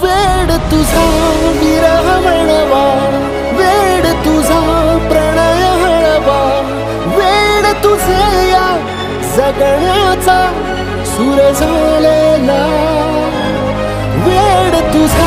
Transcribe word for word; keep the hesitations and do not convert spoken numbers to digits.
वेड तुझा विरह म्हणवा, वेड तुझा प्रणय हळवा, वेड तुझे या जगण्याचा सूर झालेला, वेड तुझा